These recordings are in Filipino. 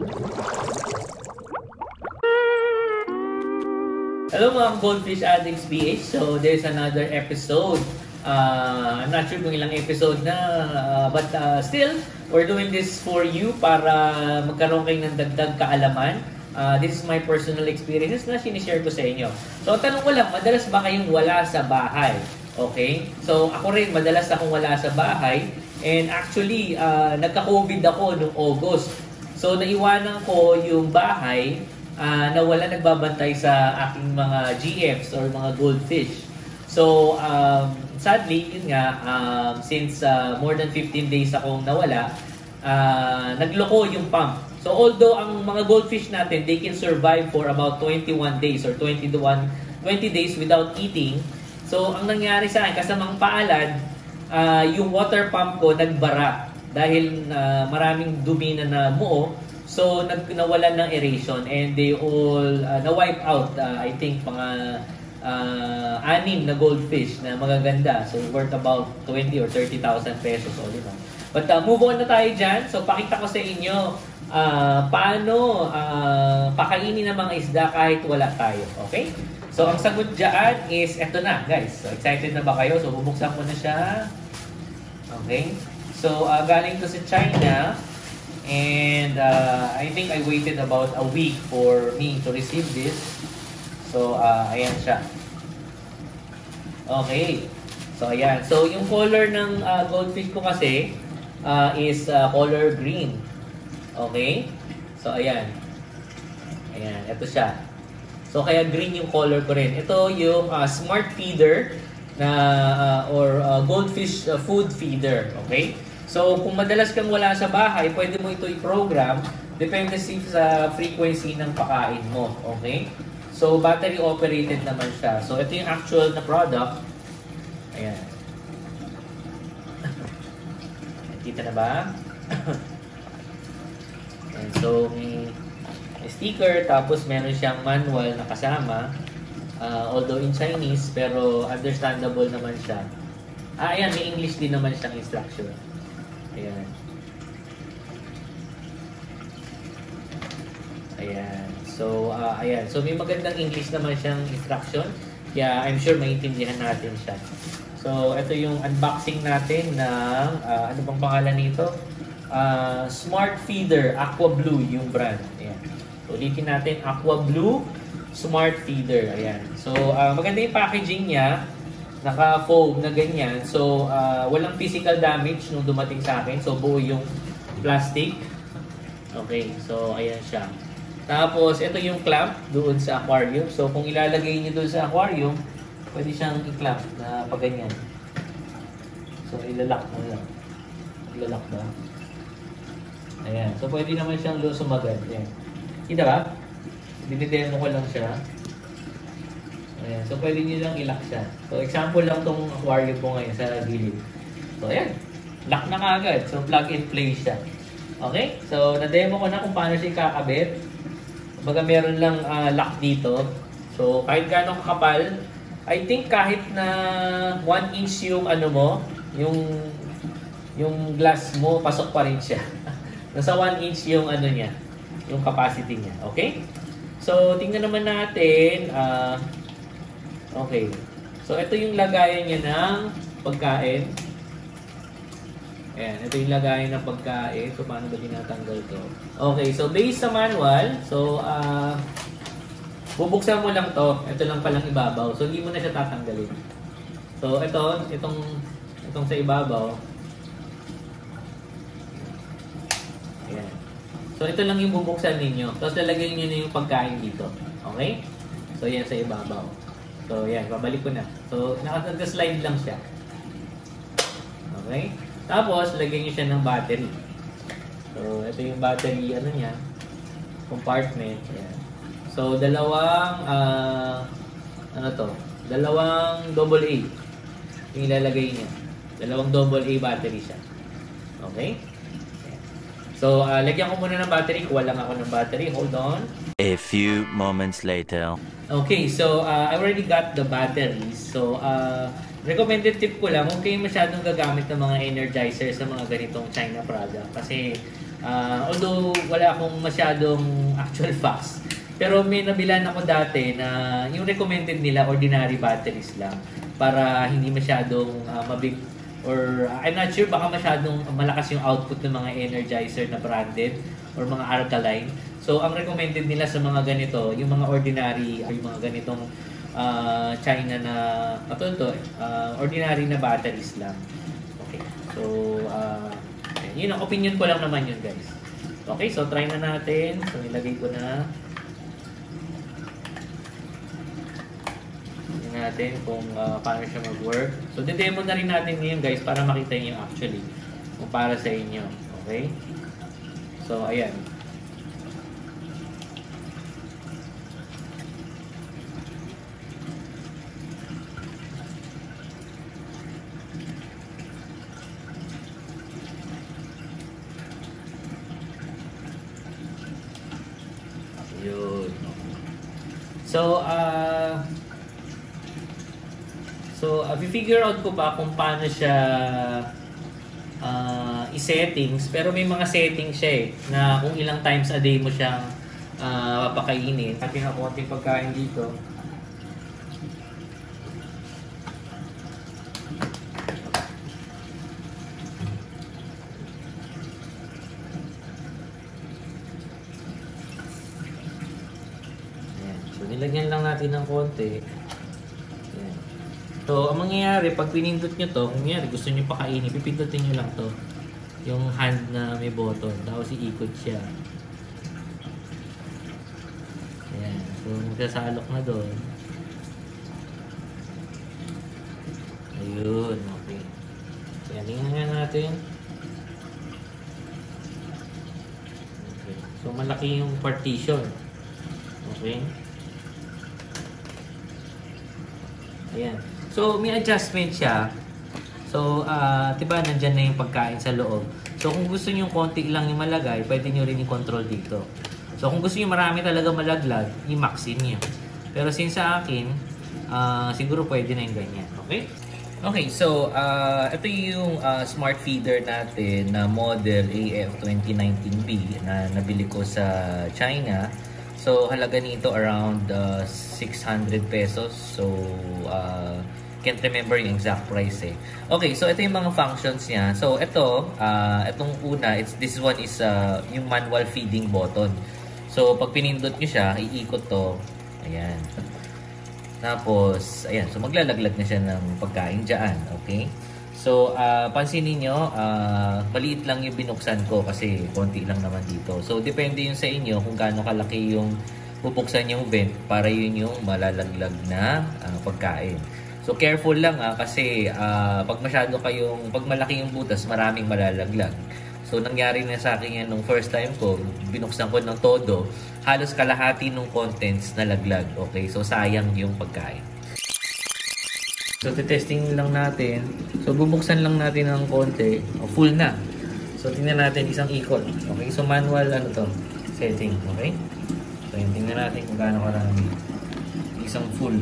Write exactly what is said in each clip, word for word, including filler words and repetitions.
Hello mga Goldfish Addicts P H. So there's another episode. Uh, I'm not sure kung ilang episode na, uh, but uh, still, we're doing this for you para magkaroon kayo ng dagdag kaalaman. Uh, this is my personal experiences na sinishare ko sa inyo. So tanong ko lang, madalas ba kayong wala sa bahay? Okay? So ako rin, madalas akong wala sa bahay. And actually, uh, nagka-COVID ako noong August. So naiwanan ko yung bahay Uh, na wala nagbabantay sa aking mga G Fs or mga goldfish. So, um, sadly, yun nga, um, since uh, more than fifteen days akong nawala, uh, nagloko yung pump. So, although ang mga goldfish natin, they can survive for about twenty-one days or twenty-one, twenty days without eating. So, ang nangyari sa akin, kasamang paalad, uh, yung water pump ko nagbara dahil uh, maraming dumi na namuo. So, nag nawalan ng aeration and they all uh, na-wipe out, uh, I think, mga uh, anim na goldfish na magaganda. So, worth about twenty or thirty thousand pesos all in all. But uh, move on na tayo dyan. So, pakita ko sa inyo uh, paano uh, pakainin ng mga isda kahit wala tayo. Okay? So, ang sagot dyan is, eto na, guys. So, excited na ba kayo? So, bubuksan ko na siya. Okay? So, uh, galing to sa China. And uh, I think I waited about a week for me to receive this. So, uh, ayan siya. Okay. So, ayan. So, yung color ng uh, goldfish ko kasi uh, is uh, color green. Okay. So, ayan. Ayan. Ito siya. So, kaya green yung color ko rin. Ito yung uh, smart feeder na uh, or uh, goldfish uh, food feeder. Okay. So, kung madalas kang wala sa bahay, pwede mo ito i-program depende sa frequency ng pakain mo. Okay? So, battery operated naman siya. So, ito yung actual na product. Ayan. Kita na ba? Ayan. So, may sticker, tapos meron siyang manual na kasama. Uh, although in Chinese, pero understandable naman siya. Ah, ayan, may English din naman siyang instruction. Ayan. Ayan. So, uh, ayan. So, may magandang English naman siyang instruction. Kaya, I'm sure maintindihan natin siya. So, ito yung unboxing natin ng, uh, ano bang pangalan nito? Uh, Smart Feeder, Aqua Blue yung brand. Ayan. So, ulitin natin, Aqua Blue Smart Feeder. Ayan. So, uh, maganda yung packaging niya. Naka-foam na ganyan. So, uh, walang physical damage nung dumating sa akin. So, buo yung plastic. Okay. So, ayan siya. Tapos, ito yung clamp doon sa aquarium. So, kung ilalagay niyo doon sa aquarium, pwede siyang i-clamp na pag ganyan. So, ilalak mo lang. Ilalak ba? Ayan. So, pwede naman siyang sumagad. Ayan. Kita ba? Dinidemo ko lang siya. Ayan. So, pwede nyo lang ilock siya. So, example lang tong aquarium ko ngayon sa gilid. So, ayan. Lock na kagad. So, plug and play siya. Okay? So, na-demo ko na kung paano siya kakabit. Baga, meron lang uh, lock dito. So, kahit gano'ng kakapal, I think kahit na one inch yung ano mo, yung yung glass mo, pasok pa rin siya. Nasa one inch yung ano niya, yung capacity niya. Okay? So, tingnan naman natin, ah, uh, okay. So, ito yung lagayan niya ng pagkain. Ayan, ito yung lagayan ng pagkain. So, paano ba tinatanggal to? Okay, so based sa manual, so, uh, bubuksan mo lang to. Ito lang palang ibabaw. So, hindi mo na siya tatanggalin. So, ito, itong, itong sa ibabaw. Ayan. So, ito lang yung bubuksan ninyo. Tapos, lalagyan nyo na yung pagkain dito. Okay? So, yan sa ibabaw. So, yan. Babalik ko na. So, naka-slide lang siya. Okay? Tapos, lagyan nyo siya ng battery. So, ito yung battery, ano niya, compartment. Ayan. So, dalawang, uh, ano to, dalawang double A yung ilalagay niya. Dalawang double A battery siya. Okay? Ayan. So, uh, lagyan ko muna ng battery. Kuha lang ako ng battery. Hold on. A few moments later. Okay, so, uh, I already got the batteries. So, uh, recommended tip ko lang, huwag kayo masyadong gagamit ng mga energizer sa mga ganitong China product. Kasi, Uh, although wala akong masyadong actual facts. Pero may nabilan ako dati na yung recommended nila ordinary batteries lang para hindi masyadong uh, mabig or uh, I'm not sure baka masyadong malakas yung output ng mga Energizer na branded or mga alkaline. So ang recommended nila sa mga ganito, yung mga ordinary ay yung mga ganitong uh, China na katulad to, uh, ordinary na batteries lang. Okay. So uh, yun ang opinion ko lang naman yun, guys. Okay, so try na natin. So nilagay ko na. Tingnan natin kung uh, paano siya mag-work. So de-demo na rin natin ngayon, guys, para makita niyo actually kung para sa inyo. Okay? So ayan. Yun. So, uh, so, uh, figure out ko pa kung paano siya uh, i-settings. Pero may mga settings siya eh, na kung ilang times a day mo siyang uh, papakainin. Ating ako konting pagkain dito. Nilagyan lang natin ng konti. Ayan. So, ang mangyayari, pag pinindot nyo to, kung nangyari, gusto nyo pakainin, pipindutin nyo lang to. Yung hand na may button. Tapos iikot siya. Ayan. So, magsasalok na doon. Ayun. Okay. Ayan, tingnan nga natin. Okay. So, malaki yung partition. Okay. Ayan. So, may adjustment siya. So, uh, diba, nandyan na yung pagkain sa loob. So, kung gusto nyo konti lang yung malagay, pwede nyo rin i-control dito. So, kung gusto nyo marami talaga malaglag, i-maxin nyo. Pero since sa akin, uh, siguro pwede na yung ganyan. Okay? Okay, so, uh, ito yung uh, smart feeder natin na model A F twenty nineteen B na nabili ko sa China. So, halaga nito around uh, six hundred pesos. So, uh, can't remember yung exact price eh. Okay, so ito yung mga functions niya. So, ito, uh, itong una, it's, this one is uh, yung manual feeding button. So, pag pinindot nyo siya, iikot to. Ayan. Tapos, ayan. So, maglalaglag na siya ng pagkain dyan. Okay? So, uh, pansinin nyo, uh, maliit lang yung binuksan ko kasi konti lang naman dito. So, depende yun sa inyo kung gaano kalaki yung bubuksan yung vent para yun yung malalaglag na uh, pagkain. So, careful lang ah, kasi uh, pag masyado kayong, pag malaki yung butas, maraming malalaglag. So, nangyari na sa akin yan nung first time ko, binuksan ko ng todo, halos kalahati ng contents na laglag. Okay? So, sayang yung pagkain. So, testing lang natin. So, bubuksan lang natin ng konti. O, full na. So, tingnan natin isang ikot. Okay? So, manual ano to? Setting. Okay? So, yun, tingnan natin kung gaano karami. Isang full.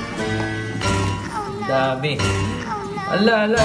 Dami. Ala, ala.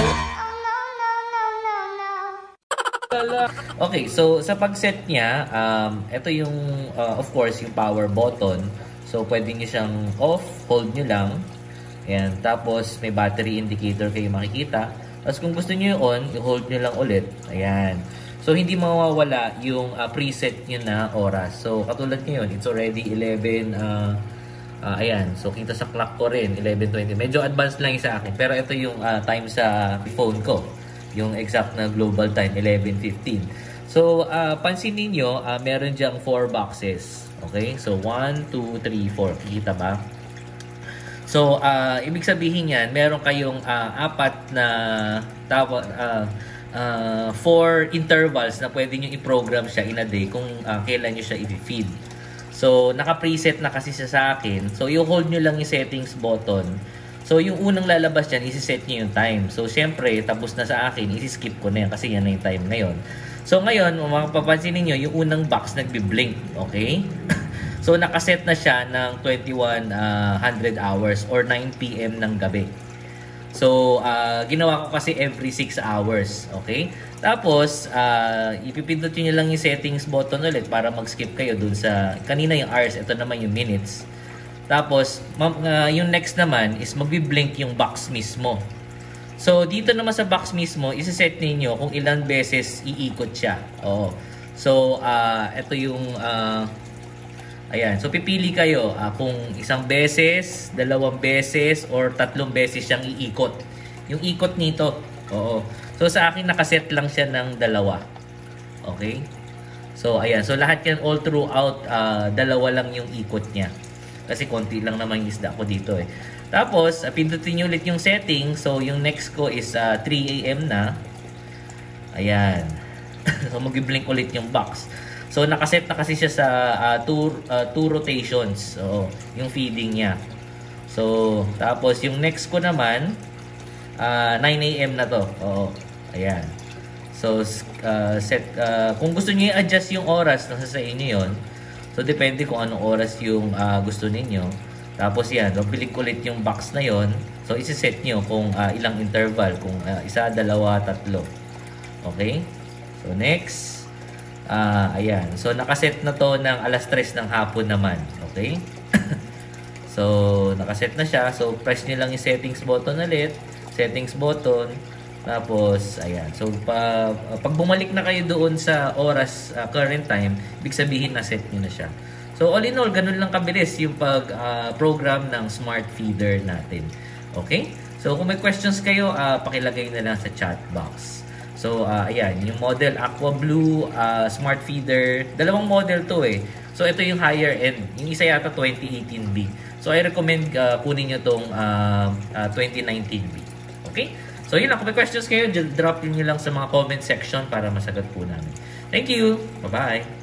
Ala. Okay, so, sa pag-set niya, um, ito yung, uh, of course, yung power button. So, pwede nyo siyang off, hold nyo lang. Ayan. Tapos, may battery indicator kayo makikita. Tapos, kung gusto nyo yung on, i-hold nyo lang ulit. Ayan. So, hindi mawawala yung uh, preset nyo na oras. So, katulad ngayon, it's already eleven, uh, uh, ayan. So, kita sa clock ko rin, eleven twenty. Medyo advanced lang yung sa akin. Pero ito yung uh, time sa phone ko. Yung exact na global time, eleven fifteen. So, uh, pansinin nyo, uh, meron dyang four boxes. Okay? So, one, two, three, four. Kita ba? So, uh, ibig sabihin yan, meron kayong uh, apat na tawa, uh, uh, four intervals na pwede nyo i-program siya in a day kung uh, kailan nyo siya i-feed. So, naka-preset na kasi siya sa akin. So, i-hold nyo lang yung settings button. So, yung unang lalabas dyan, isi-set nyo yung time. So, syempre, tapos na sa akin, isi-skip ko na yan kasi yan na yung time ngayon. So, ngayon, mapapansin niyo yung unang box nagbi-blink. Okay? So, nakaset na siya ng twenty-one hundred hours or nine p m ng gabi. So, uh, ginawa ko kasi every six hours. Okay? Tapos, uh, ipipindot nyo lang yung settings button ulit para mag-skip kayo dun sa, kanina yung hours, ito naman yung minutes. Tapos, uh, yung next naman is magbi-blink yung box mismo. So, dito naman sa box mismo, isa-set ninyo kung ilang beses iikot siya. Oo. So, uh, ito yung, uh, ayan. So, pipili kayo uh, kung isang beses, dalawang beses, or tatlong beses siyang iikot. Yung ikot nito. Oo. So, sa akin, nakaset lang siya ng dalawa. Okay? So, ayan. So, lahat yan all throughout, uh, dalawa lang yung ikot niya. Kasi konti lang naman yung isda ko dito eh. Tapos, uh, pindutin nyo ulit yung setting. So, yung next ko is uh, three A M na. Ayan. So, mag-blink ulit yung box. So, nakaset na kasi siya sa uh, two, uh, two rotations. So, yung feeding niya. So, tapos yung next ko naman, uh, nine A M na to. Oo. Ayan. So, uh, set, uh, kung gusto niyo i-adjust yung oras, nasa sa inyo yun. So, depende kung anong oras yung uh, gusto ninyo. Tapos yan, so, pilik ulit yung box na yon. So, isi-set nyo kung uh, ilang interval. Kung uh, isa, dalawa, tatlo. Okay? So, next. Uh, ayan. So, nakaset na to ng alas tres ng hapon naman. Okay? So, nakaset na siya. So, press nyo lang yung settings button ulit. Settings button. Tapos, ayan. So, pa, pag bumalik na kayo doon sa oras, uh, current time, ibig sabihin na set nyo na siya. So, all in all, ganun lang kabilis yung pag-program uh, ng smart feeder natin. Okay? So, kung may questions kayo, uh, pakilagay na lang sa chat box. So, uh, ayan. Yung model Aqua Blue uh, smart feeder. Dalawang model to eh. So, ito yung higher end. Yung isa yata twenty eighteen B. So, I recommend uh, kunin nyo tong uh, uh, twenty nineteen B. Okay? So, yun lang. Kung may questions kayo, drop nyo lang sa mga comment section para masagot po namin. Thank you! Bye-bye!